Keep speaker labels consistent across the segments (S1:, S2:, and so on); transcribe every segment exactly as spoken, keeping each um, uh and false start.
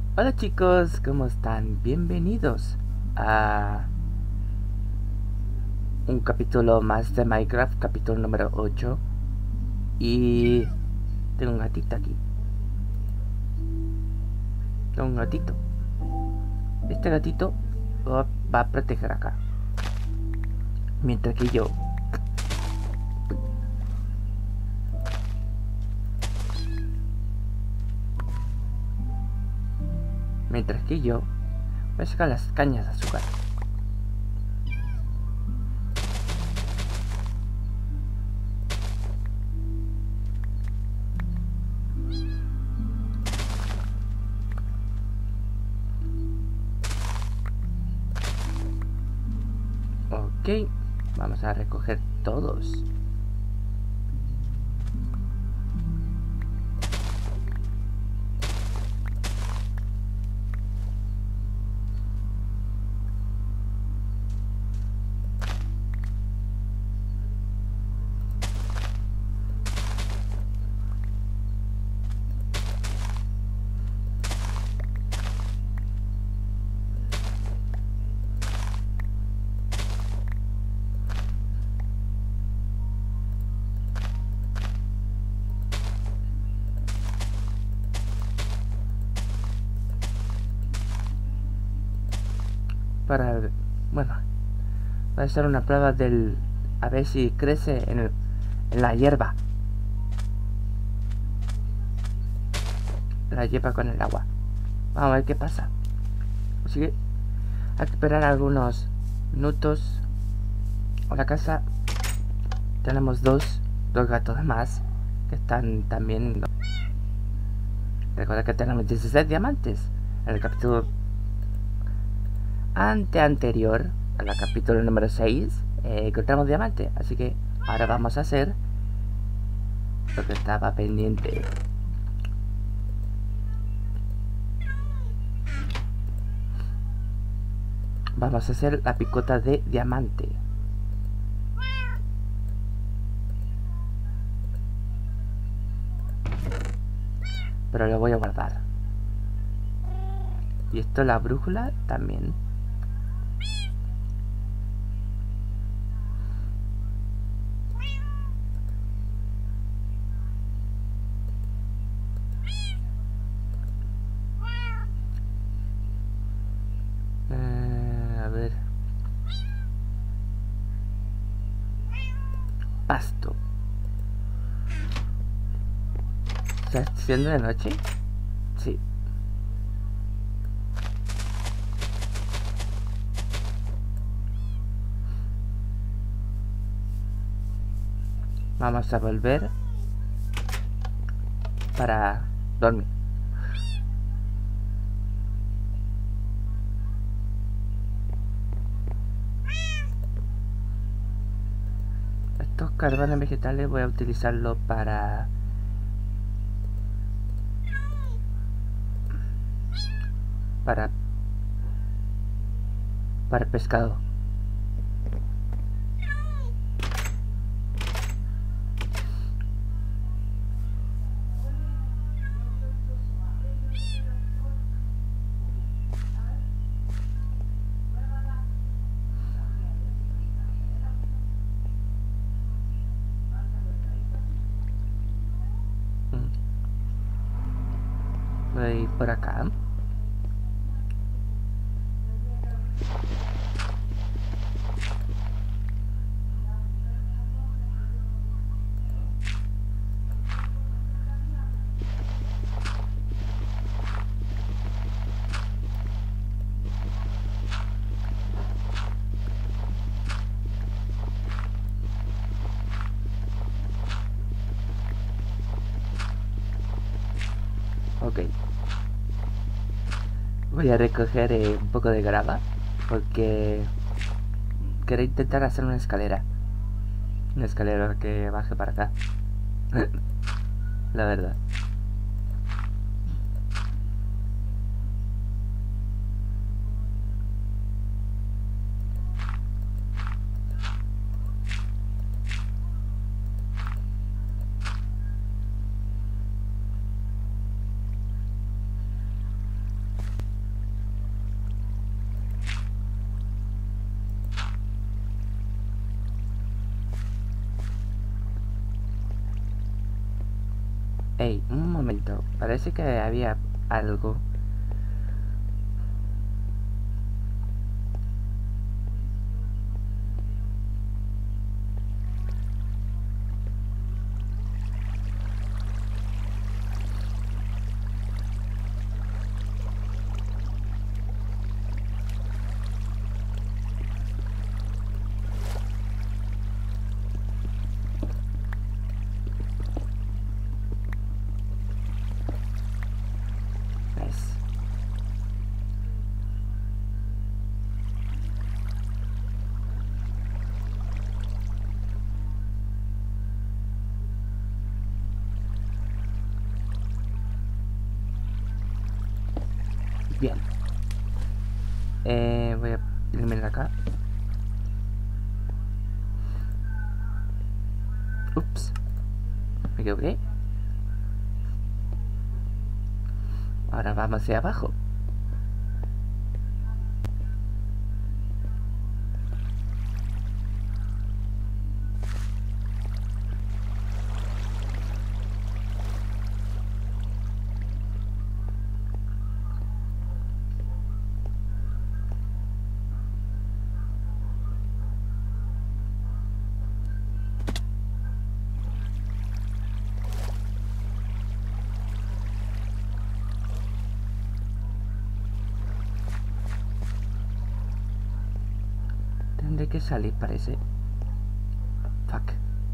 S1: Hola chicos, ¿cómo están? Bienvenidos a un capítulo más de Minecraft, capítulo número ocho. Y tengo un gatito aquí. Tengo un gatito. Este gatito va va a proteger acá. Mientras que yo... Mientras que yo... Voy a sacar las cañas de azúcar. Ok, vamos a recoger todos. Para... Bueno, voy a hacer una prueba del... A ver si crece en, el, en la hierba. La hierba con el agua. Vamos a ver qué pasa. Así que hay que esperar algunos minutos. A la casa tenemos dos, dos gatos más que están también. Recuerda que tenemos dieciséis diamantes. En el capítulo ante anterior, en el capítulo número seis, eh, encontramos diamantes. Así que ahora vamos a hacer lo que estaba pendiente. Vamos a hacer la picota de diamante. Pero lo voy a guardar. Y esto, la brújula también. Eh, a ver. Pasto. ¿Está siendo de noche? Sí. Vamos a volver para dormir. Estos carbones vegetales voy a utilizarlo para para para pescado. Voy por acá. Ok. Voy a recoger eh, un poco de grava porque quería intentar hacer una escalera. Una escalera que baje para acá. La verdad. Ey, un momento. Parece que había algo. Nice. Bien. Eh, voy a eliminar acá. Ups. Me equivoqué. Ahora vamos hacia abajo. Tendré que salir, parece. Fuck.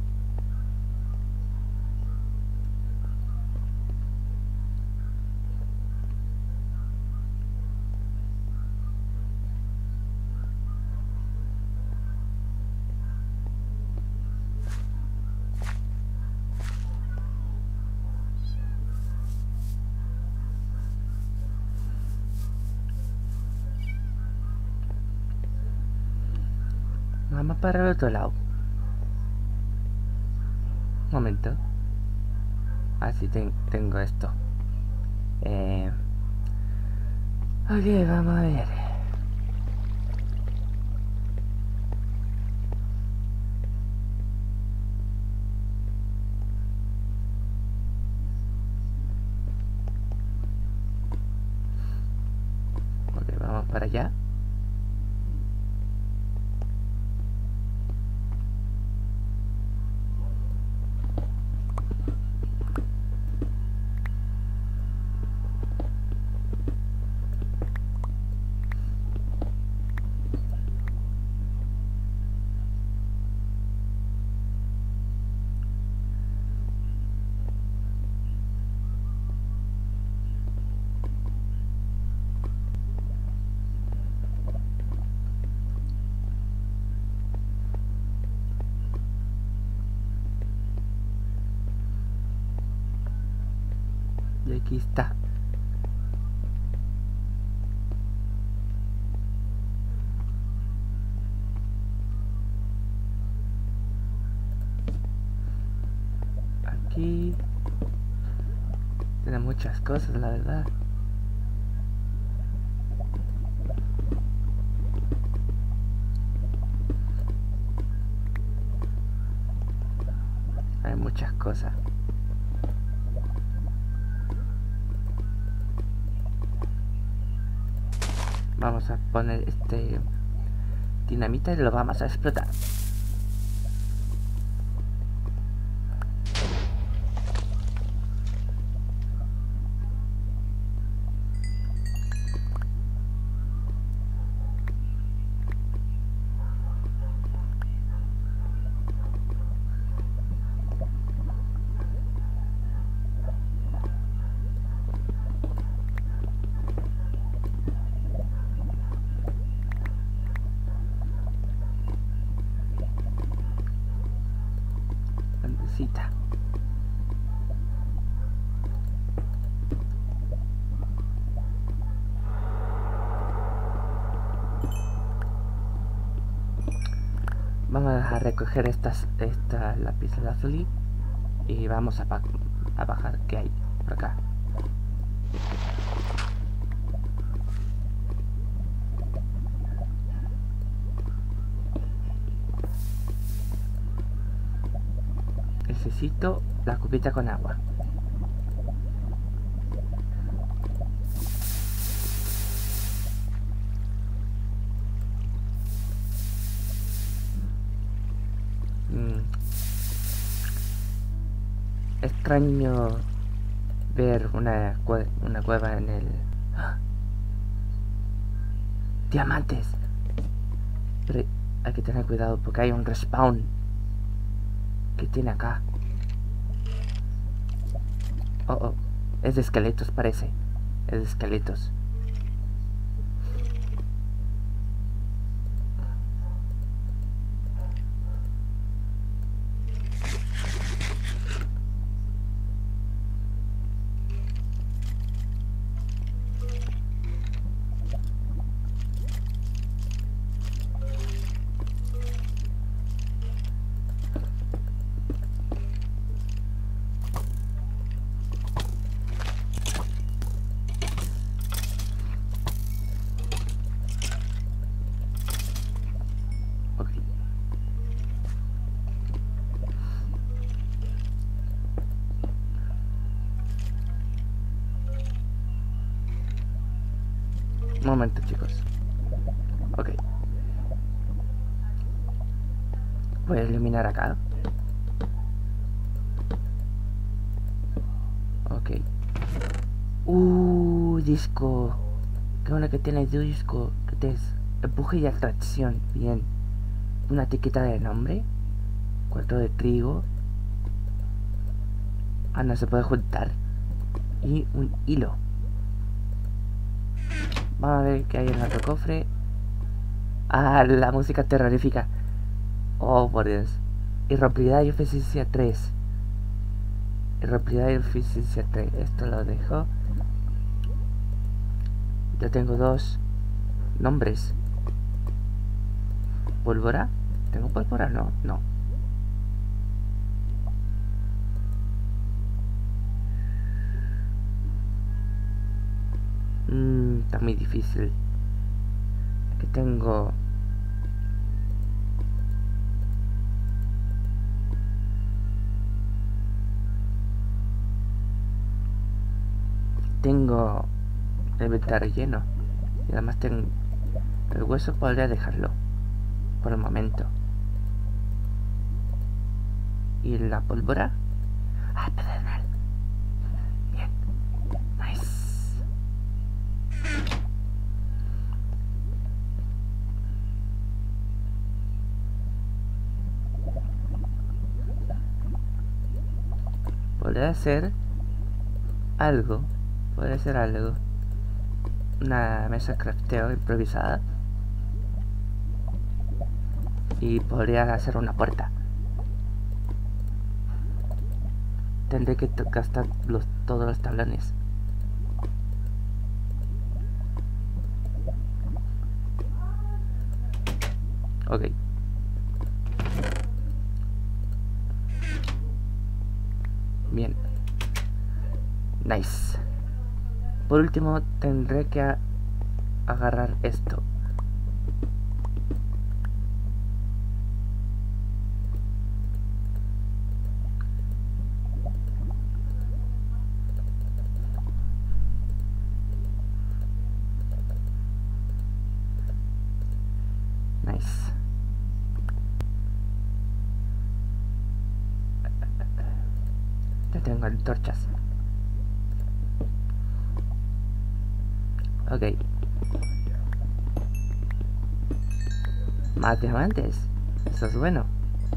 S1: Vamos para el otro lado. Un momento. Así ten tengo esto. Eh... Ok, vamos a ver. Ok, vamos para allá. Y aquí está. Aquí tiene muchas cosas, la verdad. Hay muchas cosas. Vamos a poner este dinamita y lo vamos a explotar. Grandecita. Vamos a recoger estas, estas lápices de azul y vamos a, a bajar. ¿Qué hay por acá? Necesito la cubita con agua. extraño ver una, cue una cueva en el... ¡Ah! ¡Diamantes! Pero hay que tener cuidado porque hay un respawn que tiene acá. Oh, oh. Es de esqueletos, parece. Es de esqueletos. Un momento, chicos. Ok. Voy a eliminar acá. Ok. Uh, disco. Qué bueno que tiene disco. ¿Qué es? Empuje y atracción. Bien. Una etiqueta de nombre. Cuarto de trigo. Ah, no se puede juntar. Y un hilo. Vamos a ver qué hay en el otro cofre. Ah, la música terrorífica. Oh, por Dios. Irrompibilidad y eficiencia tres. Irrompibilidad y eficiencia tres. Esto lo dejo. Yo tengo dos nombres. ¿Pólvora? ¿Tengo pólvora? No, no. Mmm, está muy difícil. Aquí tengo... Tengo el inventario lleno. Y además tengo... El hueso podría dejarlo. Por el momento. ¿Y la pólvora? Ah, pedernal. Bien. Nice. Podría ser algo. Podría ser algo. Una mesa de crafteo improvisada. Y podría hacer una puerta. Tendré que gastar los, todos los tablones. Ok. Bien. Nice. Por último, tendré que a agarrar esto. Nice. Ya tengo antorchas. Ok. Más diamantes. Eso es bueno.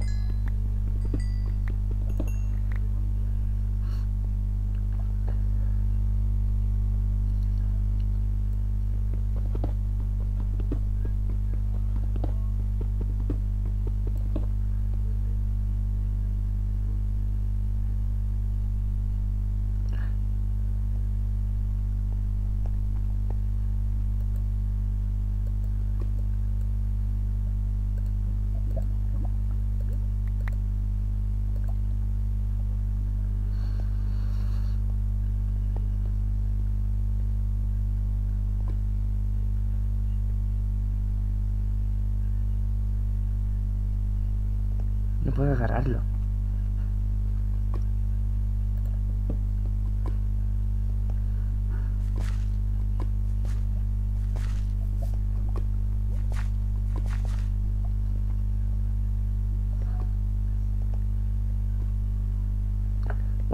S1: No puedo agarrarlo.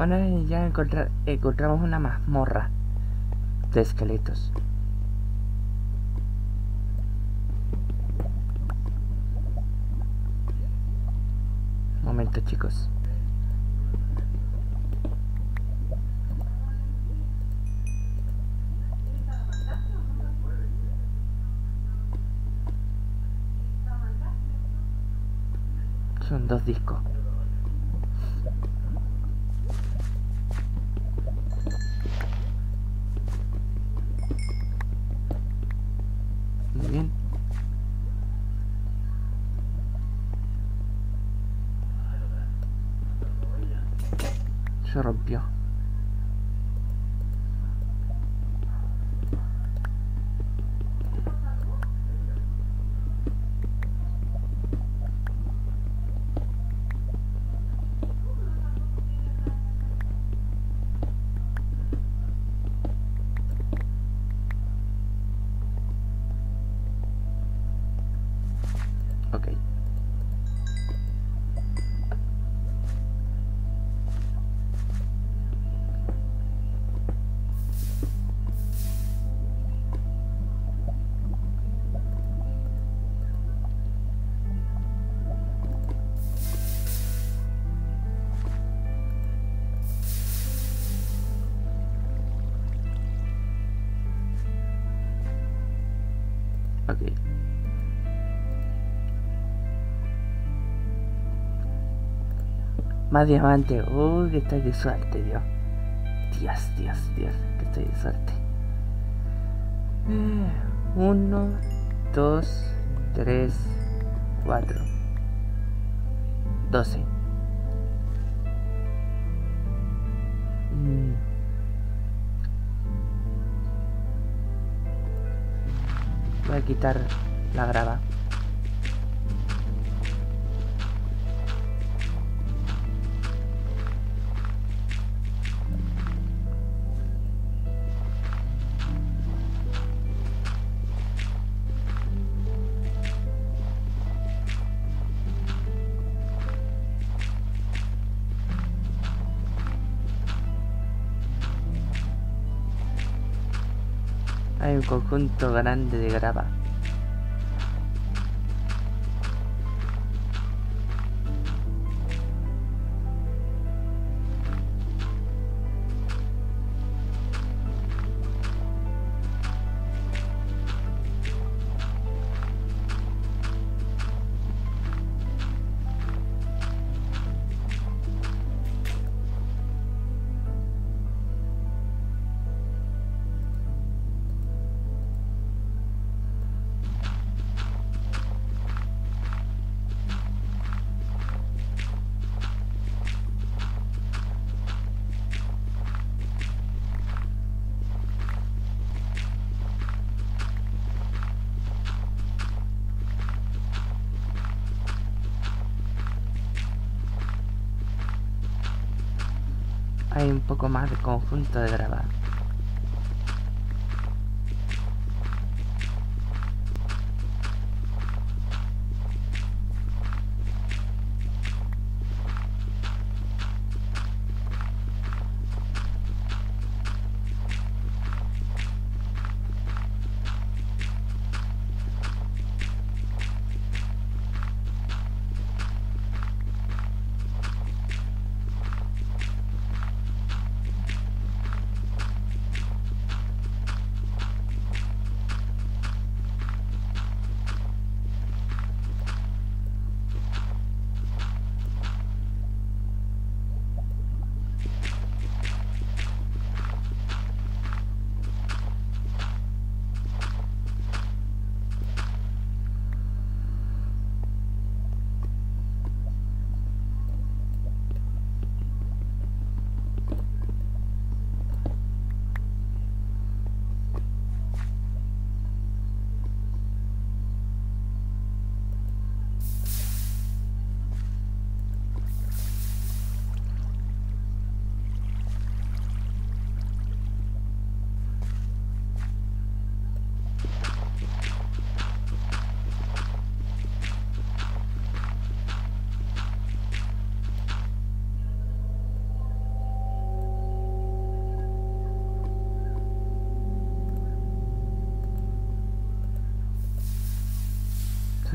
S1: Bueno, ya encontrar, encontramos una mazmorra de esqueletos. Un momento, chicos. Son dos discos. Muy bien. Se rompió. Ok. Ok. Más diamante. Uy, que estoy de suerte, Dios. Dios, Dios, Dios, que estoy de suerte. Uno, dos, tres, cuatro. Doce. Mm. Voy a quitar la grava. Hay un conjunto grande de grava. Hay un poco más de conjunto de grava.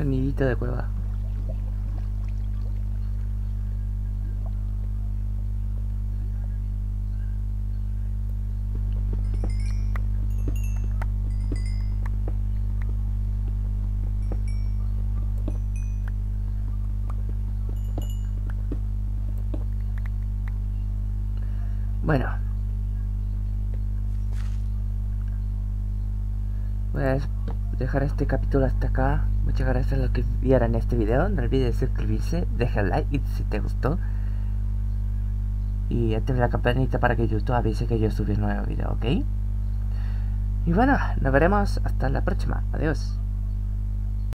S1: Sonidito de cueva. Bueno, voy a dejar este capítulo hasta acá. Muchas gracias a los que vieran este video. No olvides suscribirse, deja el like si te gustó y activa la campanita para que YouTube avise que yo subí un nuevo video, ¿ok? Y bueno, nos veremos hasta la próxima. Adiós.